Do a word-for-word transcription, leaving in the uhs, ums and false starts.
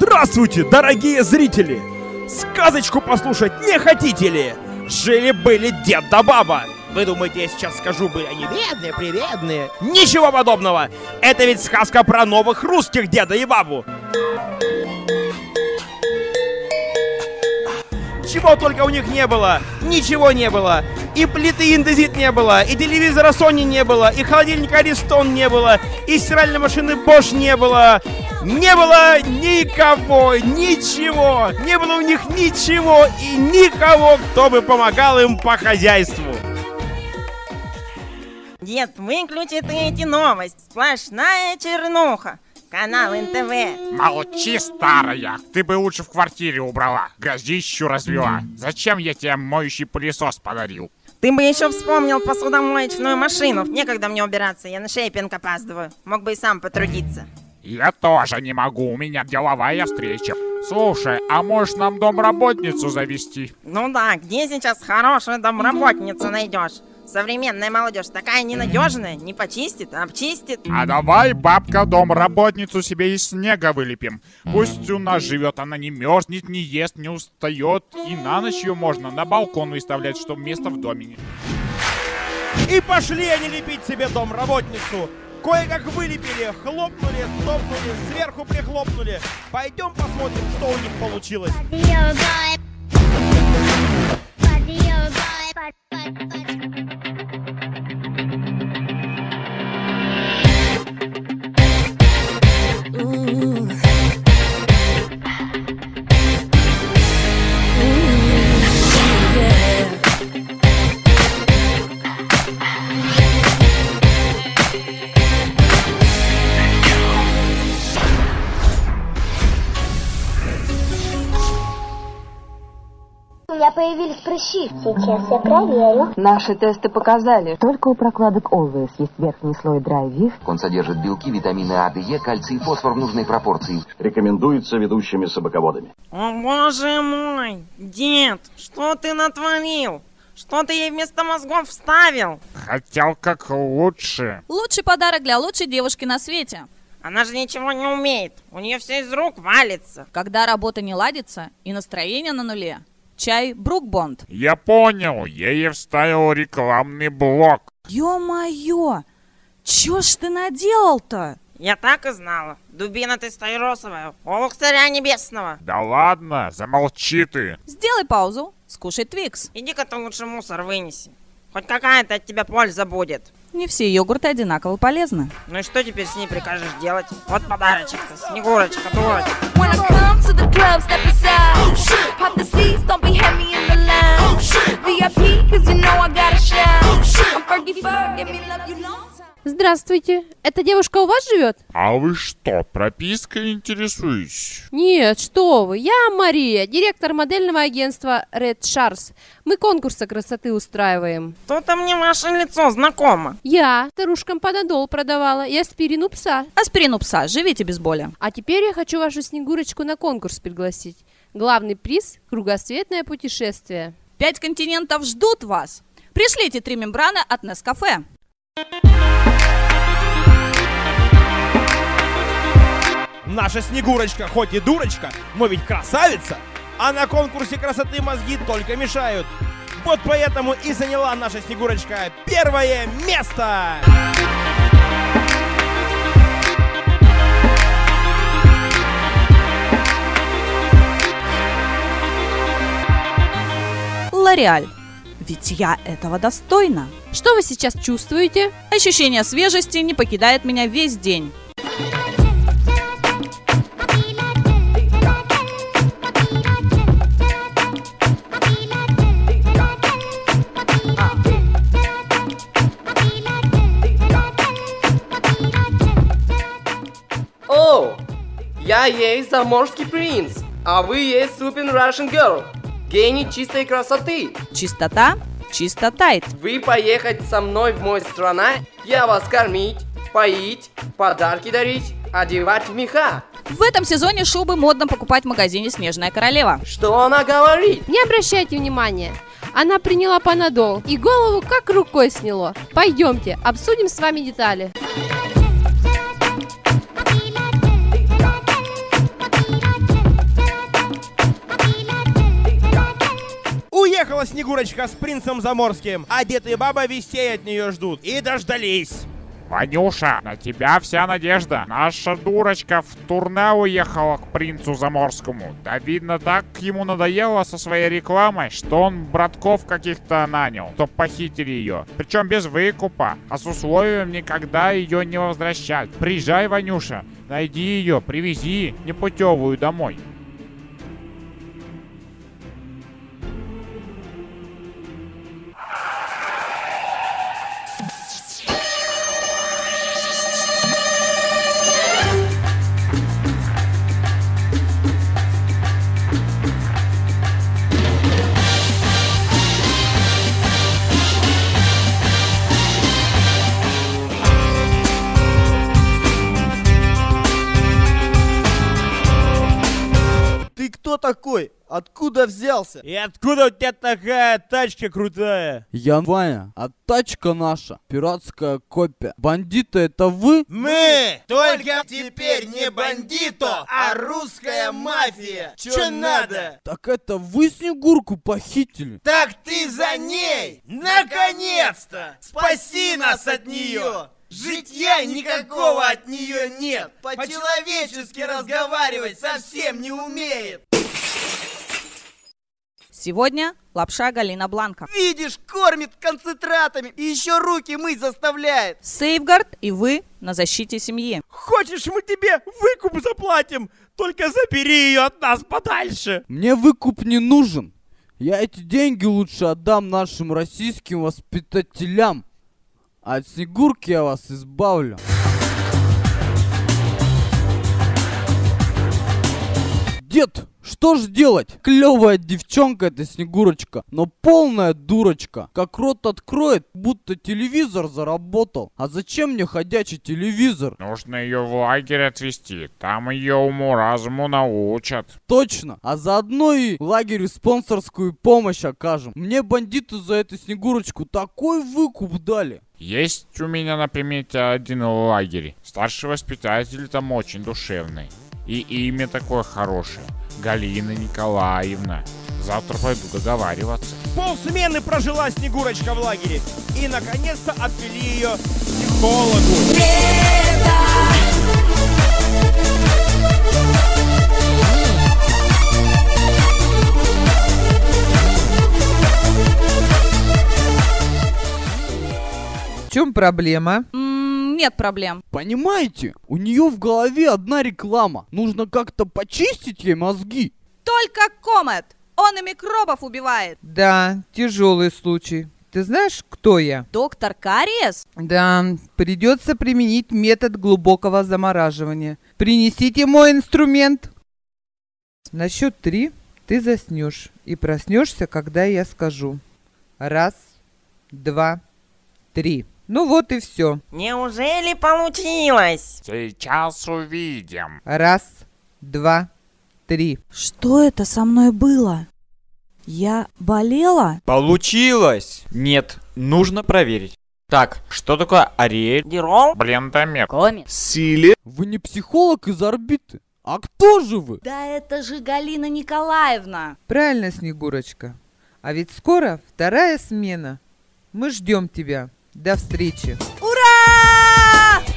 Здравствуйте, дорогие зрители! Сказочку послушать не хотите ли? Жили-были дед да баба. Вы думаете, я сейчас скажу, были они бедные, приведные? Ничего подобного! Это ведь сказка про новых русских деда и бабу. Чего только у них не было, ничего не было. И плиты Индезит не было, и телевизора Sony не было, и холодильника Аристон не было, и стиральной машины Bosch не было. Не было никого, ничего. Не было у них ничего и никого, кто бы помогал им по хозяйству. Дед, выключи ты эти новости. Сплошная чернуха. Канал эн тэ вэ. Молчи, старая. Ты бы лучше в квартире убрала. Грязищу развела. Зачем я тебе моющий пылесос подарил? Ты бы еще вспомнил посудомоечную машину. Некогда мне убираться, я на шейпинг опаздываю. Мог бы и сам потрудиться. Я тоже не могу, у меня деловая встреча. Слушай, а можешь нам домработницу завести? Ну да, где сейчас хорошую домработницу найдешь? Современная молодежь такая ненадежная, не почистит, а обчистит. А давай, бабка, домработницу себе из снега вылепим. Пусть у нас живет, она не мерзнет, не ест, не устает. И на ночь ее можно на балкон выставлять, чтобы место в доме не... И пошли они лепить себе домработницу. Кое-как вылепили, хлопнули, стопнули, сверху прихлопнули. Пойдем посмотрим, что у них получилось. У меня появились прыщи. Сейчас я проверю. Наши тесты показали. Только у прокладок Always есть верхний слой Dry-Vif. Он содержит белки, витамины А, Д, Е, кальций и фосфор в нужной пропорции. Рекомендуется ведущими собаководами. О боже мой, дед, что ты натворил? Что ты ей вместо мозгов вставил? Хотел как лучше. Лучший подарок для лучшей девушки на свете. Она же ничего не умеет. У нее все из рук валится. Когда работа не ладится и настроение на нуле, чай Брук Бонд. Я понял, я ей вставил рекламный блок. Ё-моё, чё ж ты наделал-то? Я так и знала. Дубина ты стаиросовая, олух царя небесного. Да ладно, замолчи ты. Сделай паузу, скушай Твикс. Иди-ка ты лучше мусор вынеси. Хоть какая-то от тебя польза будет. Не все йогурты одинаково полезны. Ну и что теперь с ней прикажешь делать? Вот подарочек-то, Снегурочка, дурочка. Здравствуйте. Эта девушка у вас живет? А вы что, пропиской интересуетесь? Нет, что вы. Я Мария, директор модельного агентства Red Shars. Мы конкурсы красоты устраиваем. То-то мне ваше лицо знакомо. Я старушкам Панадол продавала и аспирин у пса. Аспирин у пса, живите без боли. А теперь я хочу вашу Снегурочку на конкурс пригласить. Главный приз – кругосветное путешествие. Пять континентов ждут вас. Пришлите три мембраны от Nescafe. Наша Снегурочка хоть и дурочка, но ведь красавица. А на конкурсе красоты мозги только мешают. Вот поэтому и заняла наша Снегурочка первое место. L'Oréal. Ведь я этого достойна. Что вы сейчас чувствуете? Ощущение свежести не покидает меня весь день. О, я есть заморский принц, а вы есть супер Russian girl. Гений чистой красоты. Чистота, чисто тайт. Вы поехать со мной в мою страну, я вас кормить, поить, подарки дарить, одевать в меха. В этом сезоне шубы модно покупать в магазине «Снежная королева». Что она говорит? Не обращайте внимания. Она приняла Панадол и голову как рукой сняло. Пойдемте, обсудим с вами детали. Приехала Снегурочка с принцем Заморским, а дед и баба вестей от нее ждут. И дождались. Ванюша, на тебя вся надежда. Наша дурочка в турне уехала к принцу Заморскому. Да видно, так ему надоело со своей рекламой, что он братков каких-то нанял, чтоб похитили ее. Причем без выкупа, а с условием никогда ее не возвращать. Приезжай, Ванюша, найди ее, привези непутевую домой. Кто такой? Откуда взялся? И откуда у тебя такая тачка крутая? Я Ваня, а тачка наша пиратская копия. Бандиты это вы? Мы! Только теперь не бандито, а русская мафия. Чё надо? Так это вы Снегурку похитили? Так ты за ней! Наконец-то! Спаси нас от нее! Житья никакого от нее нет! По-человечески разговаривать совсем не умеет! Сегодня лапша Галина Бланка. Видишь, кормит концентратами и еще руки мыть заставляет. Сейфгард и вы на защите семьи. Хочешь, мы тебе выкуп заплатим? Только забери ее от нас подальше. Мне выкуп не нужен. Я эти деньги лучше отдам нашим российским воспитателям. А от Снегурки я вас избавлю. Дед, что ж делать? Клевая девчонка эта Снегурочка, но полная дурочка. Как рот откроет, будто телевизор заработал. А зачем мне ходячий телевизор? Нужно ее в лагерь отвезти, там ее уму-разуму научат. Точно, а заодно и лагерю спонсорскую помощь окажем. Мне бандиты за эту Снегурочку такой выкуп дали. Есть у меня на примете один лагерь. Старший воспитатель там очень душевный. И имя такое хорошее. Галина Николаевна. Завтра пойду договариваться. Полсмены прожила Снегурочка в лагере. И наконец-то отвели ее к психологу. В чем проблема? М-м, нет проблем. Понимаете, у нее в голове одна реклама. Нужно как-то почистить ей мозги. Только Комет. Он и микробов убивает. Да, тяжелый случай. Ты знаешь, кто я? Доктор Кариес? Да, придется применить метод глубокого замораживания. Принесите мой инструмент. На счет три ты заснешь и проснешься, когда я скажу. Раз, два, три. Ну вот и все. Неужели получилось? Сейчас увидим. Раз, два, три. Что это со мной было? Я болела? Получилось! Нет, нужно проверить. Так, что такое Ариэль? Дирол? Блендомер. Коми. Сили. Вы не психолог из орбиты? А кто же вы? Да это же Галина Николаевна. Правильно, Снегурочка. А ведь скоро вторая смена. Мы ждем тебя. До встречи. Ура!